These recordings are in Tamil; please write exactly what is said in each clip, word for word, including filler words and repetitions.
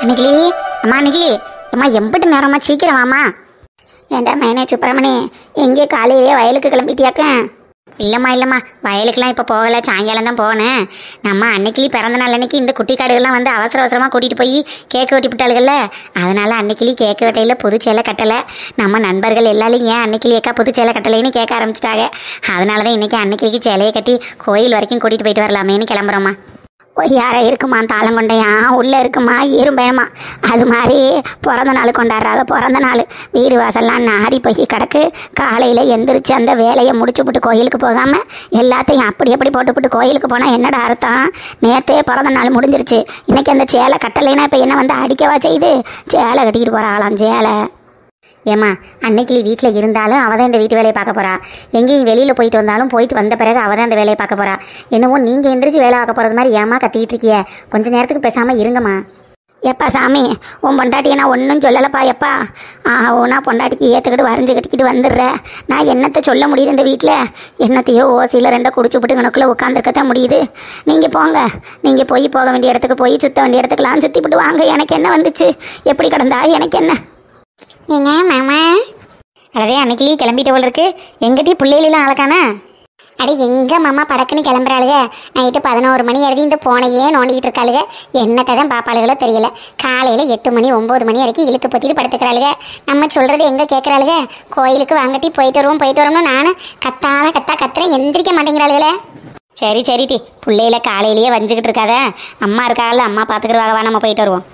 அன்னைக்கிளி அம்மா அன்னைக்கிளி அம்மா எம்பிட்டு நேரம்மா சீக்கிரம் வாமா. ஏண்டா மைனே சுப்பிரமணி எங்கே காலையிலேயே வயலுக்கு கிளம்பிட்டியாக்க? இல்லைம்மா இல்லைம்மா வயலுக்கெல்லாம் இப்போ போகலை, சாயங்காலம் தான் போனேன். நம்ம அன்னைக்கிளி பிறந்த நாள் அன்னைக்கு இந்த குட்டி காடுகள்லாம் வந்து அவசர அவசரமாக கூட்டிகிட்டு போய் கேக்கு வெட்டி விட்டாளுகள்ல, அதனால் அன்னைக்கிளி கேக்கு வெட்டையில் புது சேலை கட்டலை. நம்ம நண்பர்கள் எல்லாரும் ஏன் அன்னைக்கிளி ஏக்கா புது சேலை கட்டலைன்னு கேட்க ஆரம்பிச்சிட்டாங்க. அதனால தான் இன்றைக்கி அன்னைக்கிளிக்கு சேலையை கட்டி கோயில் வரைக்கும் கூட்டிகிட்டு போயிட்டு வரலாமேன்னு கிளம்புறோம்மா. யாரை இருக்குமா தாளங்கொண்டையா உள்ளே இருக்குமா எறும்பேமா, அது மாதிரி பிறந்த நாள் கொண்டாடுறாங்க. பிறந்த நாள் வீடு வாசல்லாம் நாரி போய் கிடக்கு. காலையில் எந்திரிச்சு அந்த வேலையை முடிச்சு போட்டு கோயிலுக்கு போகாமல் எல்லாத்தையும் அப்படி அப்படி போட்டுவிட்டு கோயிலுக்கு போனால் என்னடா அர்த்தம்? நேற்றே பிறந்த நாள் முடிஞ்சிருச்சு, இன்றைக்கி அந்த சேலை கட்டலைன்னா இப்போ என்ன வந்து அடிக்கவா செய்யுது? சேலை கட்டிக்கிட்டு போகிறாங்களாம் சேலை. ஏம்மா அன்னைக்கிளி வீட்டில் இருந்தாலும் அவள் தான் இந்த வீட்டு வேலையை பார்க்க போகிறா. எங்கேயும் வெளியில் போயிட்டு வந்தாலும் போயிட்டு வந்த பிறகு அவள் தான் இந்த வேலையை பார்க்க போகிறா. என்னவோ நீங்கள் எந்திரிச்சு வேலை பார்க்க போகிறது மாதிரி ஏமா கத்திக்கிட்டு இருக்கிய? கொஞ்சம் நேரத்துக்கு பேசாமல் இருங்கம்மா. எப்பா சாமி உன் பொண்டாட்டியை நான் ஒன்றும் சொல்லலைப்பா. எப்பா ஆனா பொண்டாட்டிக்கு ஏற்றுக்கிட்டு வரைஞ்சி கட்டிக்கிட்டு வந்துடுற. நான் என்னத்தை சொல்ல முடியுது இந்த வீட்டில்? என்னத்தையோ ஓசியில் ரெண்டை குடிச்சு விட்டு கணக்குள்ளே உட்காந்துருக்கத்தான் முடியுது. நீங்கள் போங்க, நீங்கள் போய் போக வேண்டிய இடத்துக்கு போய் சுற்ற வேண்டிய இடத்துக்குலாம் சுற்றிவிட்டு வாங்க. எனக்கு என்ன வந்துச்சு? எப்படி கிடந்தா எனக்கு என்ன? ஏங்க மாமா அடவே அன்னைக்கு கிளம்பிட்ட போல இருக்கு. எங்கிட்டே பிள்ளைலாம் அழகானா? அடி எங்கே மாமா படக்குன்னு கிளம்புறாளுக? நைட்டு பதினோரு மணி வரைக்கும் இந்த போனையே நோண்டிக்கிட்டு இருக்காளுக. என்னத்தை தான் பாப்பாளுகளோ தெரியல. காலையில் எட்டு மணி ஒம்பது மணி வரைக்கும் இழுத்து பற்றிட்டு படுத்துக்கிறாளுக. நம்ம சொல்கிறது எங்கே கேட்குறாளுக? கோயிலுக்கு வாங்கட்டி போயிட்டு வருவோம் போயிட்டு வருவோம்னு நானும் கத்தால கத்தா கத்துறேன், எந்திரிக்க மாட்டேங்கிறாளுகளே. சரி சரிட்டி பிள்ளையில காலையிலேயே வஞ்சிக்கிட்டு இருக்காத. அம்மா இருக்காள், அம்மா பார்த்துக்கிறவாகவா, நம்ம போயிட்டு வருவோம்.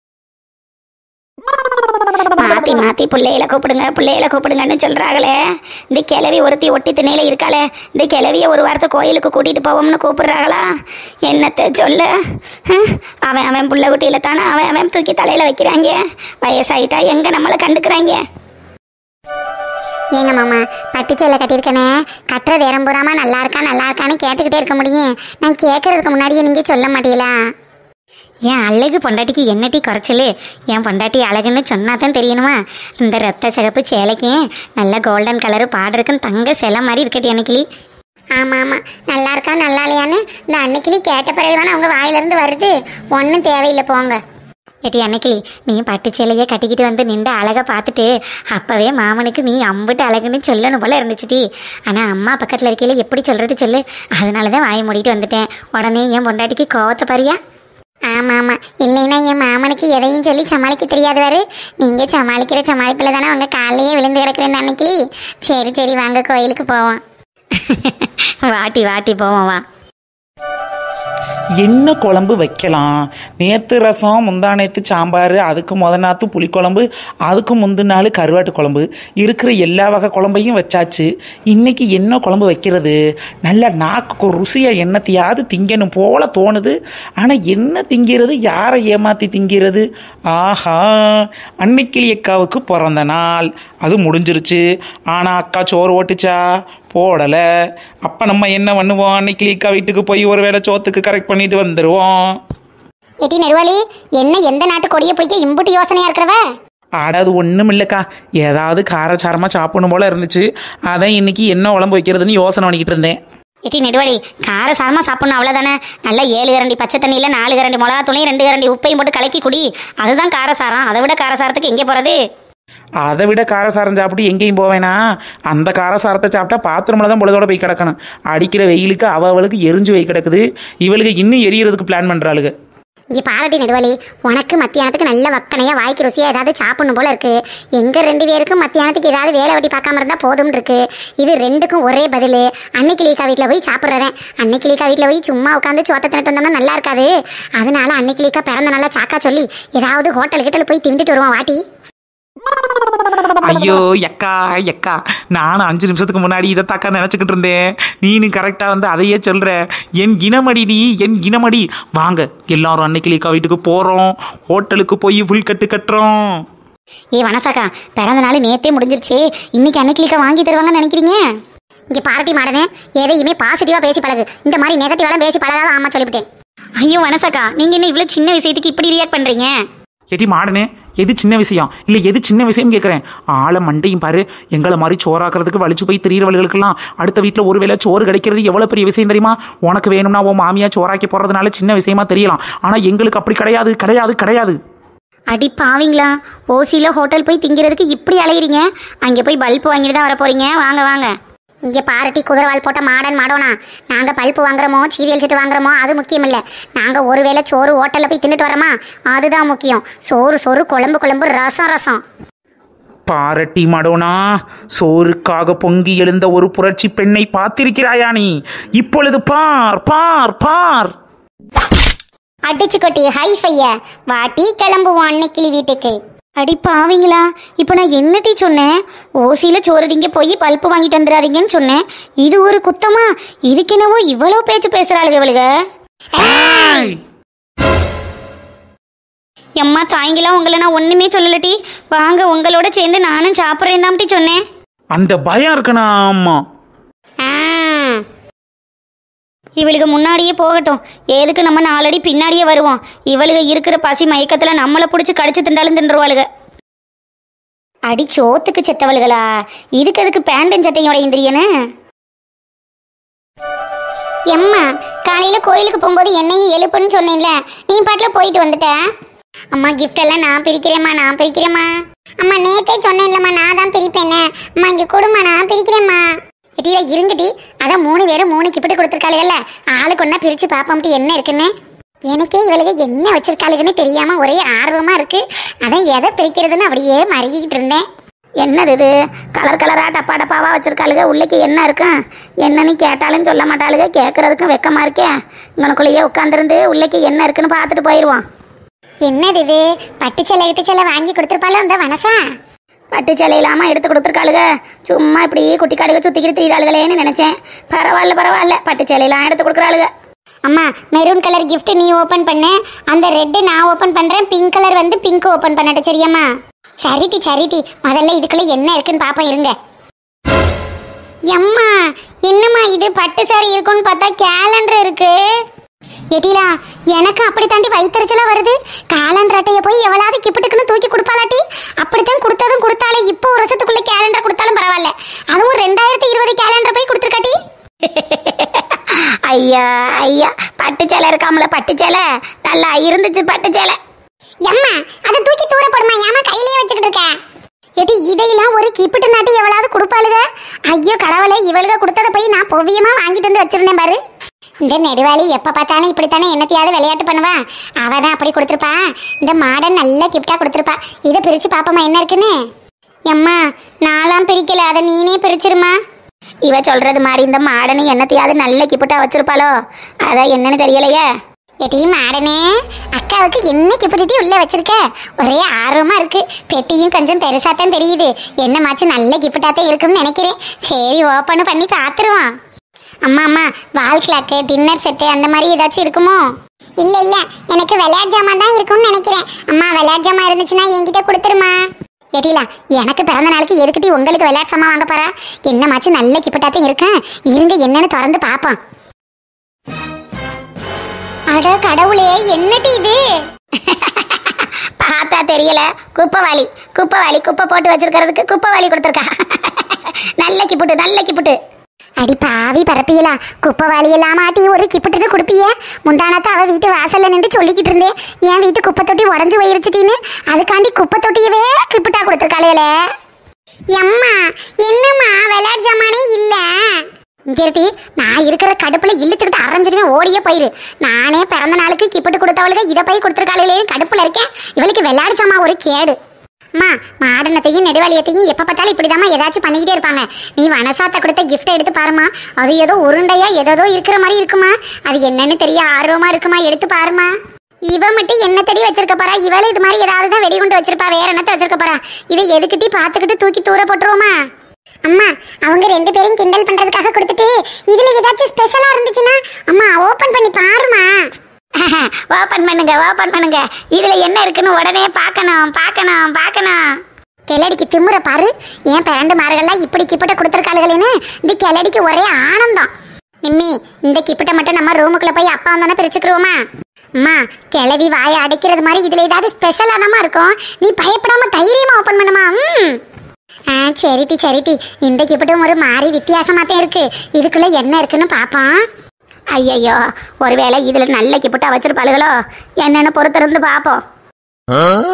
மாற்றி மாற்றி பிள்ளையில கூப்பிடுங்க பிள்ளையில கூப்பிடுங்கன்னு சொல்கிறாங்களே. இந்த கிளவி ஒருத்தி ஒட்டி திணையில இருக்காளே, இந்த கிளவியை ஒரு வாரத்தை கோயிலுக்கு கூட்டிகிட்டு போவோம்னு கூப்பிடுறாங்களா? என்னத்தை சொல்ல? அவன் அவன் புள்ள குட்டியில தானே அவன் அவன் தூக்கி தலையில் வைக்கிறாங்க. வயசாயிட்டா எங்கே நம்மளை கண்டுக்கிறாங்க? ஏங்க மாமா பட்டுச்சேலை கட்டியிருக்கேனே, கட்டுறது இறம்புறாமல் நல்லா இருக்கா நல்லா இருக்கான்னு கேட்டுக்கிட்டே இருக்க முடியும். நான் கேட்கறதுக்கு முன்னாடியே நீங்கள் சொல்ல மாட்டீங்களா? என் அழகு பொண்டாட்டிக்கு என்னட்டி குறைச்சலு? என் பொண்டாட்டி அழகுன்னு சொன்னா தான் தெரியணுமா? இந்த ரத்த சிகப்பு சேலைக்கு நல்ல கோல்டன் கலரு பாடுறதுக்குன்னு தங்க சிலை மாதிரி இருக்கட்டி அன்னைக்கிளி. ஆமாம் ஆமாம் நல்லா இருக்கா நல்லா இல்லையான்னு இந்த அன்னைக்கிளி கேட்ட பிறகு தானே அவங்க வாயிலிருந்து வருது. ஒன்றும் தேவையில்லை போங்க. ஏட்டி அன்னைக்கிளி நீ பட்டு சேலையை கட்டிக்கிட்டு வந்து நின்று அழகை பார்த்துட்டு அப்போவே மாமனுக்கு நீ அம்பிட்டு அழகுன்னு சொல்லணும் போல இருந்துச்சுட்டி. ஆனால் அம்மா பக்கத்தில் இருக்கையில எப்படி சொல்கிறது சொல்லு? அதனால தான் வாயை மூடிட்டு வந்துட்டேன். உடனே என் பொண்டாட்டிக்கு கோவத்தை பாரியா? ஆமாம் ஆமாம் இல்லைன்னா என் மாமனுக்கு எதையும் சொல்லி சமாளிக்க தெரியாது வேறு. நீங்கள் சமாளிக்கிற சமாளிப்பில் தானே அவங்க காலையே விழுந்து கிடக்குறேன் அன்னைக்கு. சரி சரி வாங்க கோயிலுக்கு போவோம். வாட்டி வாட்டி போவோம் வா. என்ன குழம்பு வைக்கலாம்? நேற்று ரசம், முந்தா நேற்று சாம்பார், அதுக்கு முத நாற்று புளிக்குழம்பு, அதுக்கு முந்தின நாள் கருவாட்டு குழம்பு, இருக்கிற எல்லா வகை குழம்பையும் வச்சாச்சு. இன்றைக்கி என்ன குழம்பு வைக்கிறது? நல்ல நாக்கு ருசியாக என்னத்தையாவது திங்கணும் போல தோணுது. ஆனால் என்ன திங்கிறது, யாரை ஏமாற்றி திங்கிறது? ஆஹா அன்னைக்கிளி அக்காவுக்கு பிறந்த நாள் அது முடிஞ்சிருச்சு. ஆனால் அக்கா சோறு ஓட்டுச்சா? போடலை. அப்போ நம்ம என்ன பண்ணுவோம்? அன்னைக்கு அக்கா வீட்டுக்கு போய் ஒரு வேளை சோத்துக்கு கரெக்ட் பண்ணிட்டு வந்துடுவோம். எட்டி நெடுவாளி என்ன எந்த நாட்டு கொடியை பிடிக்க இம்புட்டு யோசனையா இருக்கிறவ? ஆடாது ஒன்றும் இல்லைக்கா, ஏதாவது காரச்சாரமாக சாப்பிடணும் போல இருந்துச்சு. அதான் இன்னைக்கு என்ன உடம்பு வைக்கிறதுன்னு யோசனை பண்ணிக்கிட்டு இருந்தேன். எட்டி நெடுவாளி காரசாரமாக சாப்பிடணும் அவ்வளோதானே. நல்லா ஏழு கரண்டி பச்சை தண்ணியில் நாலு கரண்டி மிளகா துணி ரெண்டு கரண்டி உப்பையும் போட்டு கலக்கி குடி, அதுதான் காரசாரம். அதை விட காரசாரத்துக்கு எங்கே போகிறது? அதை விட காரசாரம் சாப்பிட்டு எங்கேயும் போவேனா? அந்த காரசாரத்தை சாப்பிட்டா பாத்திரமில் தான் பொழுதோட போய் கிடக்கணும். அடிக்கிற வெயிலுக்கு அவ அவளுக்கு எரிஞ்சு போய் கிடக்குது, இவளுக்கு இன்னும் எரியறதுக்கு பிளான் பண்ணுறாளுங்க. இங்கே பாராட்டி நெடுவாளி உனக்கு மத்தியானத்துக்கு நல்ல வக்கனையாக வாய்க்கு ருசியாக ஏதாவது சாப்பிடணும் போல இருக்கு. எங்கள் ரெண்டு பேருக்கும் மத்தியானத்துக்கு ஏதாவது வேலை வெட்டி பார்க்காம இருந்தால் போதும்னு இருக்கு. இது ரெண்டுக்கும் ஒரே பதில். அன்னைக்கிளிக்கா வீட்டில் போய் சாப்பிட்றதேன். அன்னைக்கிளிக்கா வீட்டில் போய் சும்மா உட்காந்து சோத்தை தின்னுட்டு வந்தோம்னா நல்லா இருக்காது. அதனால அன்னைக்கிளிக்கா பிறந்த நல்லா சாக்கா சொல்லி ஏதாவது ஹோட்டல் கிட்டல் போய் தின்னுட்டு வருவோம் வாட்டி. ஐயோ எக்கா எக்கா, நானும் அஞ்சு நிமிஷத்துக்கு முன்னாடி இதை தாக்கா நினச்சிக்கிட்டு இருந்தேன். நீனு கரெக்டாக வந்து அதையே சொல்கிற. என் இனமடி நீ, என் இனமடி. வாங்க எல்லாரும் அன்னைக்கிளிக்கா வீட்டுக்கு போகிறோம், ஹோட்டலுக்கு போய் ஃபுல் கட்டு கட்டுறோம். ஏ வனசாக்கா பிறந்த நாள் நேற்றே முடிஞ்சிருச்சு, இன்னைக்கு அன்னைக்கிளிக்கா வாங்கி தருவாங்கன்னு நினைக்கிறீங்க? இங்கே பாராட்டி மாடனே எதையுமே பாசிட்டிவாக பேசி பழகு. இந்த மாதிரி நெகட்டிவாலாம் பேசி பழகாத. ஆமாம் சொல்லிவிட்டேன். ஐயோ வனசாக்கா நீங்கள் என்ன இவ்வளோ சின்ன விஷயத்துக்கு இப்படி ரியாக்ட் பண்ணுறீங்க? எடி மாடனே எது சின்ன விஷயம் இல்லை, எது சின்ன விஷயம் கேட்குறேன். ஆளை மண்டையும் பாரு. எங்களை மாதிரி சோறாக்குறதுக்கு வலிச்சு போய் திரியறவர்களுக்கெல்லாம் அடுத்த வீட்டில் ஒரு வேளை சோறு கிடைக்கிறது எவ்வளோ பெரிய விஷயம் தெரியுமா? உனக்கு வேணும்னா உன் மாமியா சோறாக்கி போடுறதுனால சின்ன விஷயமா தெரியலாம். ஆனால் எங்களுக்கு அப்படி கிடையாது கிடையாது கிடையாது. அடி பாவீங்களா, ஓசியில் ஹோட்டல் போய் திங்கிறதுக்கு இப்படி அலையிறீங்க. அங்கே போய் பல்ப் வாங்கிட்டு தான் வர போகிறீங்க. வாங்க வாங்க. இங்கே பாரட்டி குதிரவால் போட்ட மாடன் மாடோனா, நாங்கள் பல்ப்பு வாங்குறோமோ சீரியல் செட்டு வாங்குறோமோ அது முக்கியம் இல்லை. நாங்கள் ஒரு வேளை சோறு ஹோட்டலில் போய் தின்னுட்டு வரோமா, அதுதான் முக்கியம். சோறு சோறு, குழம்பு குழம்பு, ரசம் ரசம். பாரட்டி மடோனா, சோறுக்காக பொங்கி எழுந்த ஒரு புரட்சி பெண்ணை பார்த்திருக்கிறாயா நீ? இப்பொழுது பார் பார் பார். அடிச்சு கொட்டி ஹை ஃபைய வாட்டி கிளம்புவோம் அன்னைக்கிளி வீட்டுக்கு. அடி பாவீங்களா, இப்போ நான் என்ன டீ சொன்னேன்? ஓசியில் சோறு திங்க போய் பல்ப்பு வாங்கிட்டு வந்துடாதீங்கன்னு சொன்னேன். இது ஒரு குத்தமா? இதுக்கு என்னவோ இவ்வளோ பேச்சு பேசுகிறாளுங்க இவளுக. எம்மா தாய்ங்களா, உங்களை நான் ஒன்றுமே சொல்லலட்டி. வாங்க, உங்களோட சேர்ந்து நானும் சாப்பிட்றேன் தான் டீ சொன்னேன். அந்த பயம் இருக்கணும். ஆமா, இவளுக்கு முன்னாடியே போகட்டும். எதுக்கு நம்ம நாலடி பின்னாடியே வருவோம்? இவளுக இருக்கிற பசி மயக்கத்தில் நம்மளை பிடிச்சி கடிச்சு திண்டாலும் தின்றுவாளுக. அடி சோத்துக்கு செத்தவளுகளா, இதுக்கு அதுக்கு பேண்டன் சட்டையோட இந்திரியனு. எம்மா, காலையில் கோயிலுக்கு போகும்போது என்னையும் எழுப்புன்னு சொன்னேன்ல, நீ பாட்டில் போயிட்டு வந்துட்ட. அம்மா கிஃப்ட் எல்லாம் நான் பிரிக்கிறேம்மா, நான் பிரிக்கிறேம்மா. அம்மா நேற்றே சொன்னேன்லம்மா, நான் தான் பிரிப்பேன்னு. அம்மா இங்கே கொடுமா, நான் பிரிக்கிறேம்மா. எட்டியா இருங்கட்டி, அதான் மூணு பேரும் மூணு கிப்பிட்டு கொடுத்துருக்காளுகள்ல, ஆளுக்கு ஒன்றா பிரித்து பார்ப்போம்ட்டு என்ன இருக்குன்னு. எனக்கே இவளுக்கு என்ன வச்சிருக்காளுக்குன்னு தெரியாமல் ஒரே ஆர்வமாக இருக்குது. அதான் எதை பிரிக்கிறதுன்னு அப்படியே மறுகிக்கிட்டு இருந்தேன். என்னது இது? கலர் கலராக டப்பா டப்பாவாக வச்சுருக்காளுங்க. உள்ளக்கு என்ன இருக்கும் என்னன்னு கேட்டாலும் சொல்ல மாட்டாளுங்க. கேட்குறதுக்கும் வெக்கமாக இருக்கேன். இங்கனுக்குள்ளேயே உட்காந்துருந்து உள்ளக்கு என்ன இருக்குன்னு பார்த்துட்டு போயிடுவோம். என்னது இது? பட்டு சேலை இட்டு சேலை வாங்கி கொடுத்துருப்பாளோ அந்த வனசா? பட்டு சேலை இல்லாமல் எடுத்து கொடுத்துருக்காளுங்க. சும்மா இப்படி குட்டி காடுக சுற்றிக்கிட்டு திரியிறாளுகளேன்னு நினச்சேன். பரவாயில்ல பரவாயில்ல, பட்டு சேலையெல்லாம் எடுத்து கொடுக்குறாளுங்க. அம்மா மெரூன் கலர் கிஃப்ட் நீ ஓப்பன் பண்ணு, அந்த ரெட்டு நான் ஓப்பன் பண்ணுறேன். பிங்க் கலர் வந்து பிங்க் ஓப்பன் பண்ணட்டும், சரியாம்மா? சரிட்டி சரிட்டி, முதல்ல இதுக்குள்ளே என்ன இருக்குன்னு பார்ப்போம் இருங்க. எம்மா என்னம்மா இது? பட்டு சாரி இருக்குன்னு பார்த்தா கேலண்டர் இருக்கு. எட்டிலா, எனக்கு அப்படி தாண்டி வயிற்றுச்சலா வருது. கேலண்டர் அட்டையை போய் எவ்வளவு கிப்பிட்டுக்குன்னு தூக்கி கொடுப்பாளாட்டி? அப்படித்தான் கொடுத்ததும் கொடுத்தாலே. இப்போ ஒரு வருஷத்துக்குள்ள கேலண்டர் கொடுத்தாலும் பரவாயில்ல. அதுவும் ரெண்டாயிரத்தி இருபது கேலண்டர் போய் கொடுத்துருக்காட்டி. ஐயா ஐயா, பட்டு சேலை இருக்காமல, பட்டு சேலை நல்லா இருந்துச்சு பட்டு சேலை. எம்மா அதை தூக்கி தூர போடுமா, ஏமா கையிலேயே வச்சுக்கிட்டு இருக்க? எட்டி இதையெல்லாம் ஒரு கிப்பிட்டு நாட்டி எவ்வளவு கொடுப்பாளுக. ஐயோ கடவுளே, இவளுக கொடுத்ததை போய் நான் பொவியமா வாங்கிட்டு வந்து வச்சிருந்தேன் பாரு. இந்த நெடுவாளி எப்போ பார்த்தாலும் இப்படித்தானே என்னத்தையாவது விளையாட்டு பண்ணுவா. அவ தான் அப்படி கொடுத்துருப்பா. இந்த மாடன் நல்ல கிஃப்டாக கொடுத்துருப்பா. இதை பிரித்து பார்ப்போமா என்ன இருக்குன்னு. எம்மா நான்லாம் பிரிக்கல, அதை நீனே பிரிச்சிருமா. இவ சொல்கிறது மாதிரி இந்த மாடனு என்னத்தையாவது நல்ல கிஃப்டாக வச்சுருப்பாளோ, அதான் என்னன்னு தெரியலையே. எட்டி மாடனே, அக்காவுக்கு என்ன கிஃப்டி உள்ளே வச்சிருக்க? ஒரே ஆர்வமாக இருக்குது. பெட்டியும் கொஞ்சம் பெருசாக தான் தெரியுது. என்னமாச்சும் நல்ல கிஃப்டாக தான் இருக்குன்னு நினைக்கிறேன். சரி ஓப்பன் பண்ணி பார்த்துருவோம். அம்மா அம்மா, வால் கிளாக்கு, டின்னர் செட்டு அந்த மாதிரி ஏதாச்சும் இருக்குமோ? இல்லை இல்லை, எனக்கு விளையாட்டு ஜாமான் தான் இருக்கும்னு நினைக்கிறேன். அம்மா விளையாட்டு ஜாமான் இருந்துச்சுன்னா என்கிட்ட கொடுத்துருமா. எட்டிலா, எனக்கு பிறந்த நாளுக்கு எதுக்கிட்டி உங்களுக்கு விளையாட்டு சாமான் வாங்க போறா? என்னமாச்சும் நல்ல கிப்பட்டாத்தையும் இருக்கேன். இருங்க என்னன்னு திறந்து பார்ப்போம். அட கடவுளே, என்னட்டி இது? பார்த்தா தெரியல, குப்பைவாளி. குப்பைவாளி குப்பை போட்டு வச்சிருக்கிறதுக்கு குப்பைவாளி கொடுத்துருக்கா. நல்ல கிப்புட்டு, நல்ல கிப்புட்டு. அடி பாவி பரப்பியலா, குப்பை வாளி எல்லாம் மாட்டி ஒரு கிப்பிட்டு கொடுப்பிய. முந்தானத்தை அவ வீட்டு வாசல்ல நின்று சொல்லிக்கிட்டு இருந்தேன், என் வீட்டு குப்பை தொட்டி உடஞ்சு போயிருச்சுட்டின்னு. அதுக்காண்டி குப்பை தொட்டியவே கிப்பிட்டா கொடுத்துருக்காளே. எம்மா என்னம்மா விளையாட்டு ஜாமானே இல்ல? இங்கேட்டி, நான் இருக்கிற கடுப்புல இழுத்துக்கிட்டு அரைஞ்சிருவேன், ஓடியே போயிரு. நானே பிறந்த நாளுக்கு கிப்பிட்டு கொடுத்தவளுக்கு இதை போய் கொடுத்துருக்காளே, கடுப்புல இருக்கேன். இவளுக்கு விளையாட்டு ஜாமான் ஒரு கேடு. அம்மா மாடனத்தையும் நெடுவாளியத்தையும் எப்போ பார்த்தாலும் இப்படிதாம்மா ஏதாச்சும் பண்ணிக்கிட்டே இருப்பாங்க. நீ வனசாத்த கொடுத்த கிஃப்டை எடுத்து பாருமா. அது ஏதோ உருண்டையா ஏதோ இருக்கிற மாதிரி இருக்குமா. அது என்னன்னு தெரிய ஆர்வமா இருக்குமா, எடுத்து பாருமா. இவ மட்டும் என்ன தடி வச்சிருக்க போறா? இவளை இது மாதிரி ஏதாவது தான் வெடிகுண்டு வச்சிருப்பா, வேற என்னத்த வச்சிருக்க போறா? இதை எதுக்கிட்டி பார்த்துக்கிட்டு தூக்கி தூர போட்டுருவோமா? அம்மா அவங்க ரெண்டு பேரும் கிண்டல் பண்றதுக்காக கொடுத்துட்டு இதுல ஏதாச்சும் ஸ்பெஷலா இருந்துச்சுன்னா அம்மா ஓபன் பண்ணி பாருமா. ஓபன் பண்ணுங்க, ஓபன் பண்ணுங்க. இதுல என்ன இருக்குன்னு உடனே பார்க்கணும், பார்க்கணும், பார்க்கணும். கிளடிக்கு திமுற பாரு. ஏன் பிறண்டு மார்கள்லாம் இப்படி கிப்பிட்ட கொடுத்துருக்காளுகளேன்னு இந்த கிளடிக்கு ஒரே ஆனந்தம். நிம்மி, இந்த கிப்பிட்ட மட்டும் நம்ம ரூமுக்குள்ள போய் அப்பா வந்தானே பிரிச்சுக்கிறோமா? அம்மா கிளவி வாயை அடைக்கிறது மாதிரி இதுல ஏதாவது ஸ்பெஷலா தாமா இருக்கும். நீ பயப்படாம தைரியமா ஓபன் பண்ணுமா. ம் ஆ சரிட்டி சரிட்டி. இந்த கிப்பிட்டும் ஒரு மாதிரி வித்தியாசமா தான் இருக்கு. இதுக்குள்ள என்ன இருக்குன்னு பாப்போம். ஐயையோ, ஒருவேளை இதுல நல்ல கிப்பிட்டா வச்சிருப்பாளுகளோ என்னன்னு பொறுத்திருந்து பாப்போம்.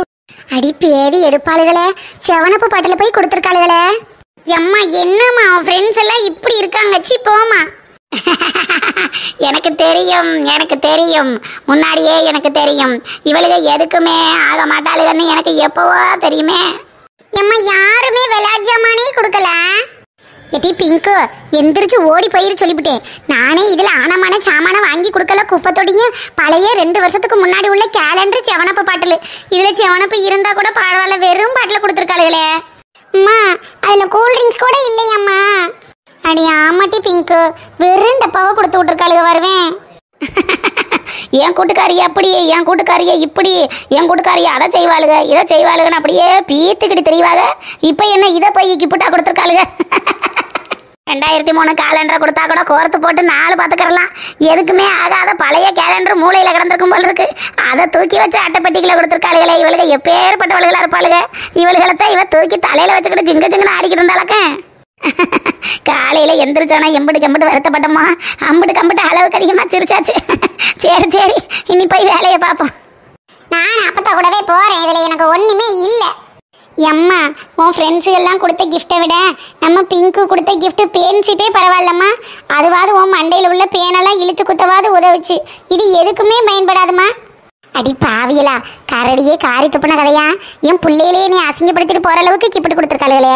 அடி பேதி எடுப்பாளுகளே, செவனப்பு பாட்டில போய் கொடுத்துருக்காளுகளே. எம்மா என்னம்மா ஃப்ரெண்ட்ஸ் எல்லாம் இப்படி இருக்காங்க, சி போமா. எனக்கு தெரியும் எனக்கு தெரியும் முன்னாடியே எனக்கு தெரியும், இவளுக எதுக்குமே ஆக மாட்டாளுகன்னு எனக்கு எப்பவோ தெரியுமே. எம்மா யாருமே விளையாட்ஜாமானே கொடுக்கல. எட்டி பிங்கு எந்திரிச்சு ஓடி போயிரு சொல்லிவிட்டேன். நானே இதுல ஆனமான சாமான வாங்கி கொடுக்கல, குப்பத்தோடையும் பழைய ரெண்டு வருஷத்துக்கு முன்னாடி உள்ள கேலண்டர் செவனப்பு பாட்டில். இதுல செவனப்பு இருந்தா கூட பரவாயில்ல, வெறும் பாட்டில் கொடுத்துருக்காளுகளே. அம்மா அதுல கூல் ட்ரிங்க்ஸ் கூட இல்லையம்மா. அடி ஆமாட்டி பிங்கு, வெறும் டப்பாவை கொடுத்து விட்டுருக்காளுக. வருவேன் என் கூட்டுக்காரியை அப்படி, என் கூட்டுக்காரியை இப்படி, என் கூட்டுக்காரியை அதை செய்வாளுக இதை செய்வாளுகன்னு அப்படியே பீத்துக்கிட்டு தெரிவாங்க. இப்போ என்ன இதை போய் கிப்புட்டா கொடுத்துருக்காளுக. ரெண்டாயிரத்தி மூணு கேலண்டரை கொடுத்தா கூட கோர்த்து போட்டு நாலு பார்த்துக்கிறலாம். எதுக்குமே ஆகாத பழைய கேலண்டர் மூளையில் கிடந்திருக்கும் போல் இருக்கு. அதை தூக்கி வச்சு அட்டைப்பட்டிகளை கொடுத்துருக்காளுகளே. இவளுக எப்பேற்பட்டவளுகளாக இருப்பாளுக. இவளுகளைத்தான் இவ தூக்கி தலையில் வச்சுக்கிட்டு ஜிங்க ஜிங்கன்னு ஆடிக்கிட்டு இருந்தாளக்க. காலையில எந்திரிச்சோன்னா எம்பிட்டு கம்பிட்டு வருத்தப்பட்டோமா, அம்பிட்டு கம்பிட்டு அளவுக்கு அதிகமாக சிரிச்சாச்சு. சரி சரி இனி போய் வேலையை பார்ப்போம். நான் அப்பத்தா கூடவே போறேன், இதுல எனக்கு ஒண்ணுமே இல்லை. எம்மா உன் ஃப்ரெண்ட்ஸு எல்லாம் கொடுத்த கிஃப்டை விட நம்ம பிங்க்கு கொடுத்த கிஃப்ட் பேன்சிப்பே பரவாயில்லம்மா. அதுவாது உன் மண்டையில் உள்ள பேனெல்லாம் இழுத்து குத்தவாது உதவுச்சு, இது எதுக்குமே பயன்படாதுமா. அடி பாவியலா, கரடியே காரி துப்புன கதையா, என் பிள்ளையிலே நீ அசிங்கப்படுத்திட்டு போற அளவுக்கு கிஃப்ட் கொடுத்துருக்காளுகளே.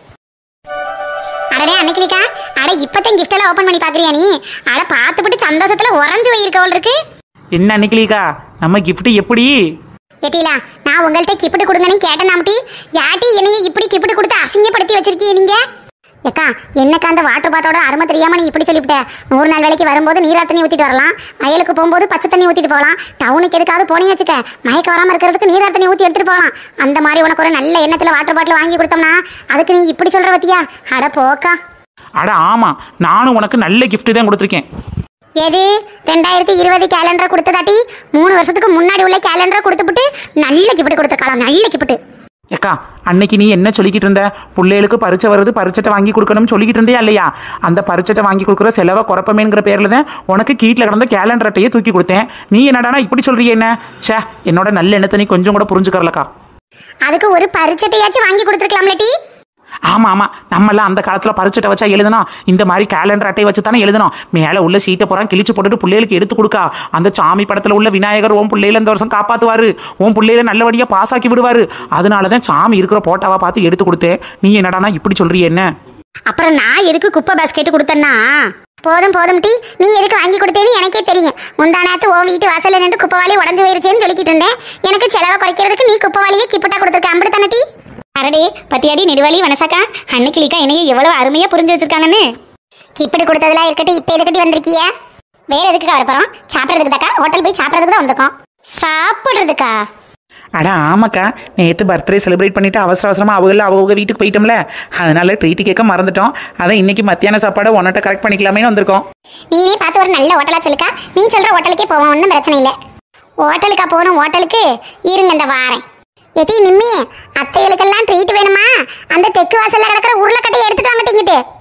அடடே அன்னைக்கிலிக்கா, அட இப்பதான் கிஃப்ட் எல்லாம் ஓபன் பண்ணி பாக்குறியா நீ? அட பார்த்துப்பட்டு சந்தோஷத்துல உறைஞ்சு போயிருக்கவள் இருக்கு. என்ன அன்னைக்கிலிக்கா நம்ம கிஃப்ட் எப்படி? எட்டிலா நான் உங்கள்கிட்ட கிஃப்ட் கொடுங்கன்னு கேட்டேன். நாமட்டி யாட்டி என்னைய இப்படி கிஃப்ட் கொடுத்து அசிங்கப்படுத்தி வச்சிருக்கீங்க நீங்க. ஏக்கா என்னக்கா அந்த வாட்டர் பாட்டோட அருமை தெரியாம நீ இப்படி சொல்லிவிட்ட. நூறு நாள் வேலைக்கு வரும்போது நீரா தண்ணி ஊற்றிட்டு வரலாம், வயலுக்கு போகும்போது பச்சை தண்ணி ஊற்றிட்டு போகலாம், டவுனுக்கு எதுக்காவது போனீங்க வச்சுக்க மயக்க வராமல் இருக்கிறதுக்கு நீரா தண்ணி ஊற்றி எடுத்துட்டு போகலாம். அந்த மாதிரி உனக்கு ஒரு நல்ல எண்ணத்தில் வாட்டர் பாட்டில் வாங்கி கொடுத்தோம்னா அதுக்கு நீ இப்படி சொல்ற பத்தியா? அட போக்கா. அட ஆமா, நானும் உனக்கு நல்ல கிஃப்ட் தான் கொடுத்துருக்கேன். எது ரெண்டாயிரத்தி இருபது கேலண்டரை கொடுத்ததாட்டி? மூணு வருஷத்துக்கு முன்னாடி உள்ள கேலண்டரை கொடுத்துட்டு நல்ல கிஃப்ட் கொடுத்துருக்கலாம், நல்ல கிஃப்ட். ஏக்கா அன்னைக்கு நீ என்ன சொல்லிக்கிட்டு இருந்த? பிள்ளைகளுக்கு பரிச்சை வருது, பரிச்சட்டை வாங்கி கொடுக்கணும்னு சொல்லிக்கிட்டு இருந்தே இல்லையா? அந்த பரிச்சட்டை வாங்கி கொடுக்குற செலவை குறைப்பமேங்கிற பேரில் தான் உனக்கு கீட்டில் கிடந்த கேலண்டர் அட்டையை தூக்கி கொடுத்தேன். நீ என்னடானா இப்படி சொல்றிய? என்ன சே, என்னோட நல்ல எண்ணத்தை நீ கொஞ்சம் கூட புரிஞ்சுக்கறலக்கா. அதுக்கு ஒரு பரிச்சட்டையாச்சும் வாங்கி கொடுத்துருக்கலாம்ல டி. ஆமாம் ஆமாம், நம்மளாம் அந்த காலத்தில் பரிச்சட்டை வச்சா எழுதணும், இந்த மாதிரி கேலண்டர் அட்டை வச்சு தானே எழுதணும். மேலே உள்ள சீட்டை போகிறான் கிழிச்சு போட்டுட்டு பிள்ளைகளுக்கு எடுத்து கொடுக்கா. அந்த சாமி படத்தில் உள்ள விநாயகர் உன் பிள்ளையில இந்த வருஷம் காப்பாற்றுவார், உன் பிள்ளையில நல்லபடியாக பாஸ் ஆக்கி விடுவார். அதனால தான் சாமி இருக்கிற போட்டாவா பார்த்து எடுத்து கொடுத்தேன். நீ என்னடானா இப்படி சொல்றிய? என்ன அப்புறம் நான் எதுக்கு குப்பை பாஸ்கெட் கொடுத்தேன்னா? போதும் போதும் டி, நீ எதுக்கு வாங்கி கொடுத்தேன்னு எனக்கே தெரியும். முந்தானத்து ஓ வீட்டு வாசல்ல நின்று குப்பைவாளி உடஞ்சு போயிருச்சேன்னு சொல்லிக்கிட்டு இருந்தேன். எனக்கு செலவை குறைக்கிறதுக்கு நீ குப்பைவாளியே கிப்பிட்டா கொடுத்துருக்க, அப்படித்தானே டி? அரடே பத்தியாடி நெடுவாளி வனசாக்கா, அன்னைக்கிலிக்கா என்னைய எவ்வளவு அருமையா புரிஞ்சு வச்சிருக்காங்கன்னு. கிப்பிட்டு கொடுத்ததெல்லாம் இருக்கட்டும், இப்போ எதுக்கட்டி வந்திருக்கிய? வேற எதுக்குக்கா வரப்போறோம்? சாப்பிட்றதுக்கு தாக்கா, ஹோட்டல் போய் சாப்பிட்றதுக்கு தான் வந்திருக்கோம். சாப்பிட்றதுக்கா? அடா ஆமாக்கா, நேற்று பர்த்டே செலிப்ரேட் பண்ணிட்டு அவசர அவசரமாக அவங்கள அவங்க வீட்டுக்கு போயிட்டோம்ல, அதனால ட்ரீட்டு கேட்க மறந்துட்டோம். அதான் இன்னைக்கு மத்தியான சாப்பாடு ஒன்னட்ட கரெக்ட் பண்ணிக்கலாமே வந்திருக்கோம். நீனே பார்த்து ஒரு நல்ல ஹோட்டலா சொல்லுக்கா, நீ சொல்ற ஹோட்டலுக்கே போவோம், ஒன்றும் பிரச்சனை இல்லை. ஹோட்டலுக்கா போகணும்? ஹோட்டலுக்கு இருங்க இந்த வாரேன். எத்தி நிம்மி, அத்தைகளுக்கெல்லாம் ட்ரீட் வேணுமா? அந்த தெற்கு வாசல்ல கிடக்கிற உருளைக்கட்டையை எடுத்துட்டு வாங்கட்டிங்கிட்டு.